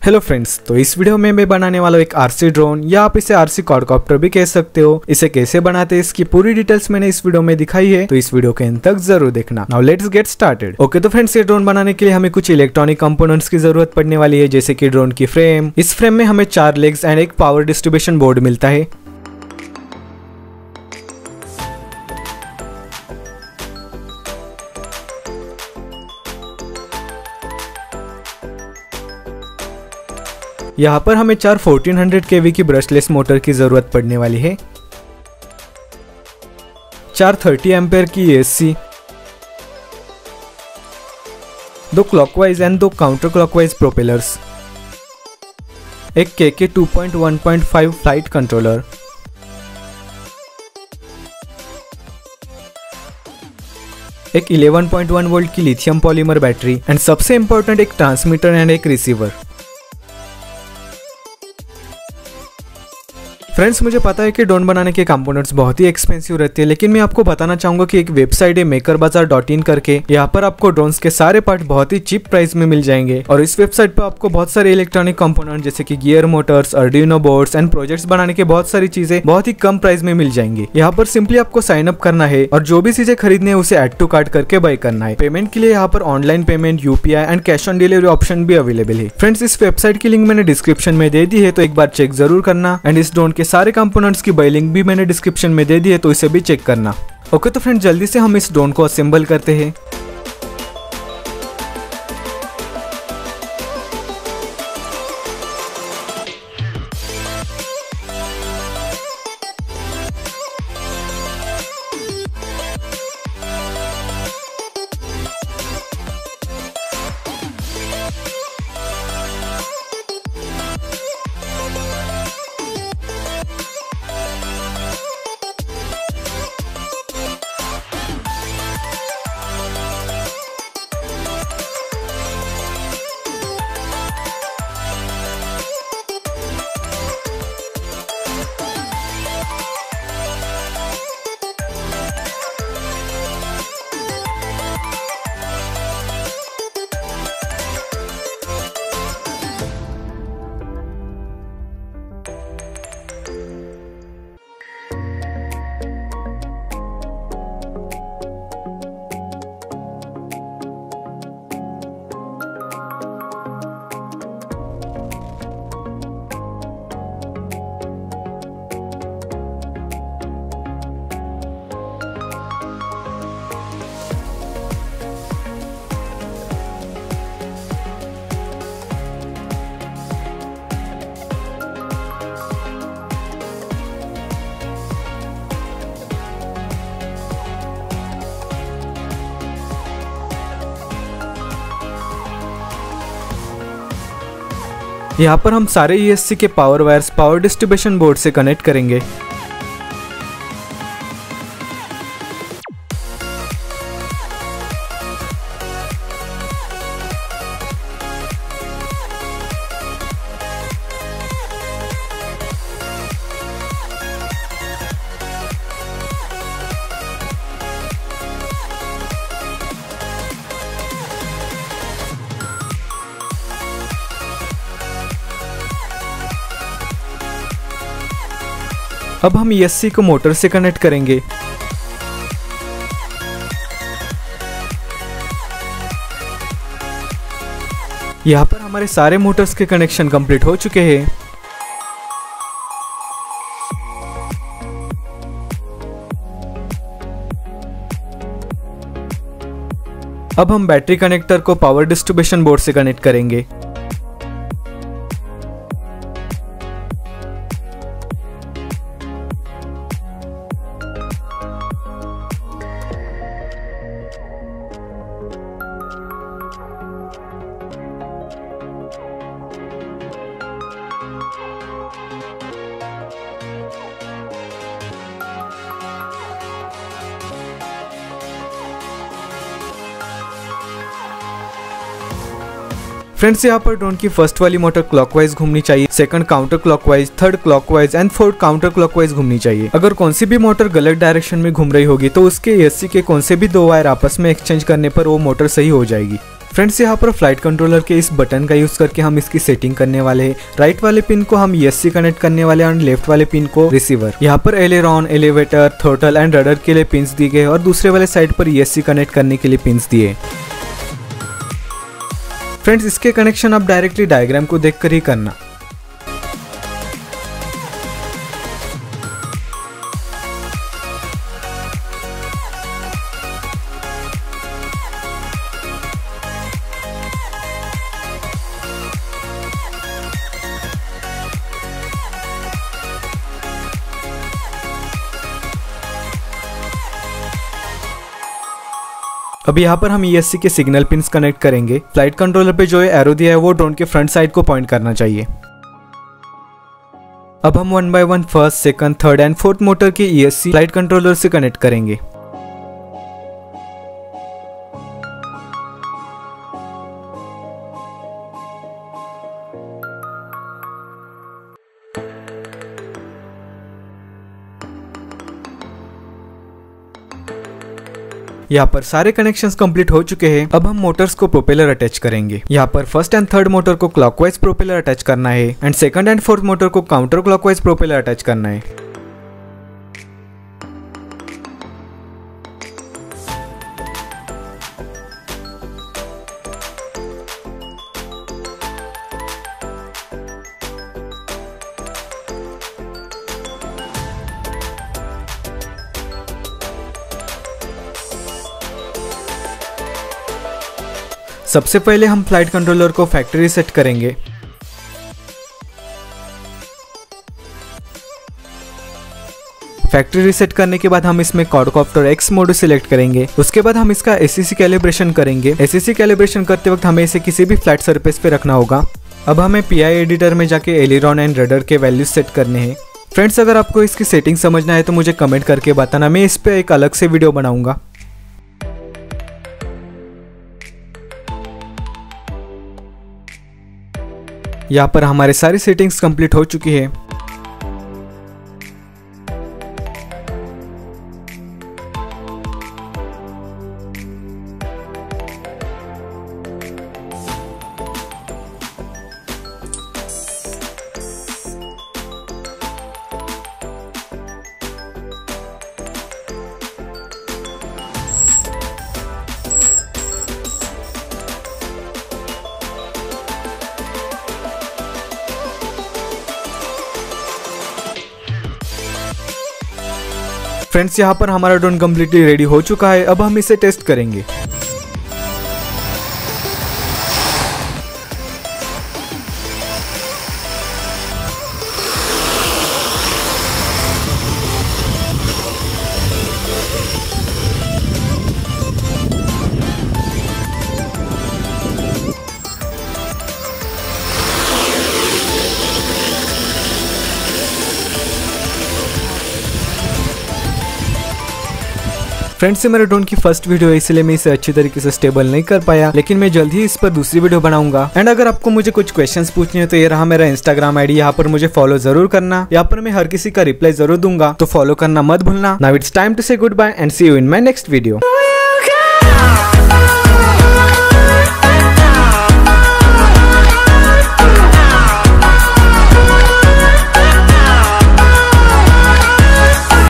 Hello friends, तो इस video में मैं बनाने वाला हूँ एक आरसी ड्रोन या आप इसे आरसी क्वाडकॉप्टर भी कह सकते हो। इसे कैसे बनाते हैं इसकी पूरी डिटेल्स मैंने इस वीडियो में दिखाई है, तो इस वीडियो के अंत तक जरूर देखना। Now let's get started. Okay, तो फ्रेंड्स ये ड्रोन बनाने के लिए हमें कुछ इलेक्ट्रॉनिक कंपोनेंट्स की जरूरत पड़ने वाली है, जैसे कि ड्रोन की फ्रेम। इस फ्रेम में हमें 4 लेग्स एंड एक पावर डिस्ट्रीब्यूशन बोर्ड मिलता है। यहाँ पर हमें 4 1400 kV की ब्रशलेस मोटर की जरूरत पड़ने वाली है, 4 30 एम्पेयर की ESC, 2 clockwise and 2 counter clockwise propellers, एक KK 2.1.5 फ्लाइट कंट्रोलर, एक 11.1 वोल्ट की लिथियम पॉलीमर बैटरी एंड सबसे इंपॉर्टेंट एक ट्रांसमीटर एंड एक रिसीवर। फ्रेंड्स, मुझे पता है कि ड्रोन बनाने के कंपोनेंट्स बहुत ही एक्सपेंसिव रहते हैं, लेकिन मैं आपको बताना चाहूंगा कि एक वेबसाइट है makerbazaar.in करके। यहाँ पर आपको ड्रोन्स के सारे पार्ट बहुत ही चीप प्राइस में मिल जाएंगे और इस वेबसाइट पर आपको बहुत सारे इलेक्ट्रॉनिक कंपोनेंट जैसे कि gear, motors, Arduino boards and projects बनाने के बहुत सारी चीजें बहुत ही कम प्राइस में मिल जाएंगी। यहाँ पर सिंपली आपको साइन अप करना है और जो भी चीजें खरीदनी है उसे एड टू कार्ट करके बाय करना है। पेमेंट के लिए यहाँ पर online payment, UPI and cash on delivery option भी अवेलेबल है। फ्रेंड्स, इस वेबसाइट की लिंक मैंने डिस्क्रिप्शन में दे दी है, तो एक बार चेक जरूर करना एंड इस ड्रोन के सारे कंपोनेंट्स की बाय लिंक भी मैंने डिस्क्रिप्शन में दे दी है, तो इसे भी चेक करना। ओके, तो फ्रेंड जल्दी से हम इस ड्रोन को असेंबल करते हैं। यहाँ पर हम सारे ESC के power wires power distribution board से कनेक्ट करेंगे। अब हम ESC को मोटर से कनेक्ट करेंगे। यहाँ पर हमारे सारे मोटर्स के कनेक्शन कंप्लीट हो चुके हैं। अब हम बैटरी कनेक्टर को पावर डिस्ट्रीब्यूशन बोर्ड से कनेक्ट करेंगे। फ्रेंड्स, यहाँ पर ड्रोन की फर्स्ट वाली मोटर क्लॉकवाइज घूमनी चाहिए, second counter clockwise, third clockwise and fourth counter clockwise घूमनी चाहिए। अगर कौन सी भी मोटर गलत डायरेक्शन में घूम रही होगी तो उसके ESC के कौन से भी 2 वायर आपस में एक्सचेंज करने पर वो मोटर सही हो जाएगी। फ्रेंड्स यहाँ पर फ्लाइट कंट्रोलर के इस बटन का यूज करके हम इसकी सेटिंग करने वाले हैं। राइट वाले पिन को हम ESC कनेक्ट करने वाले और लेफ्ट वाले पिन को रिसीवर। यहाँ पर aileron, elevator, throttle and rudder के लिए पिन्स दिए गए और दूसरे वाले साइड पर ESC कनेक्ट करने के लिए पिन्स दिए। फ्रेंड्स इसके कनेक्शन आप डायरेक्टली डायग्राम को देखकर ही करना। अब यहाँ पर हम ESC के सिग्नल पिन्स कनेक्ट करेंगे। फ्लाइट कंट्रोलर पे जो एरो दिया है वो ड्रोन के फ्रंट साइड को पॉइंट करना चाहिए। अब हम 1 by 1 first, second, third and fourth motor की ESC फ्लाइट कंट्रोलर से कनेक्ट करेंगे। यहाँ पर सारे कनेक्शंस कंप्लीट हो चुके हैं। अब हम मोटर्स को प्रोपेलर अटैच करेंगे। यहाँ पर फर्स्ट एंड थर्ड मोटर को क्लॉकवाइज प्रोपेलर अटैच करना है and second and fourth motor को काउंटर क्लॉकवाइज प्रोपेलर अटैच करना है। सबसे पहले हम फ्लाइट कंट्रोलर को फैक्ट्री रीसेट करेंगे। फैक्ट्री रीसेट करने के बाद हम इसमें क्वाडकॉप्टर X मोड सिलेक्ट करेंगे। उसके बाद हम इसका ACC कैलिब्रेशन करेंगे। ACC कैलिब्रेशन करते वक्त हमें इसे किसी भी फ्लैट सरफेस पे रखना होगा। अब हमें PI एडिटर में जाके एलिरॉन एंड रडर के वैल्यूज सेट करने हैं। फ्रेंड्स अगर आपको इसकी सेटिंग समझना है तो मुझे कमेंट करके बताना, मैं इस पे एक अलग से वीडियो बनाऊंगा। यहाँ पर हमारे सारी सेटिंग्स कंप्लीट हो चुकी है। फ्रेंड्स यहाँ पर हमारा ड्रोन कम्प्लीटली रेडी हो चुका है। अब हम इसे टेस्ट करेंगे। फ्रेंड्स ये मेरे ड्रोन की फर्स्ट वीडियो है, इसलिए मैं इसे अच्छी तरीके से स्टेबल नहीं कर पाया, लेकिन मैं जल्द ही इस पर दूसरी वीडियो बनाऊंगा। एंड अगर आपको मुझे कुछ क्वेश्चंस पूछने हैं तो ये रहा मेरा इंस्टाग्राम आईडी, यहाँ पर मुझे फॉलो जरूर करना। यहाँ पर मैं हर किसी का रिप्लाई जरूर दूंगा, तो फॉलो करना मत भूलना। Now it's time to say goodbye and see you in my next video.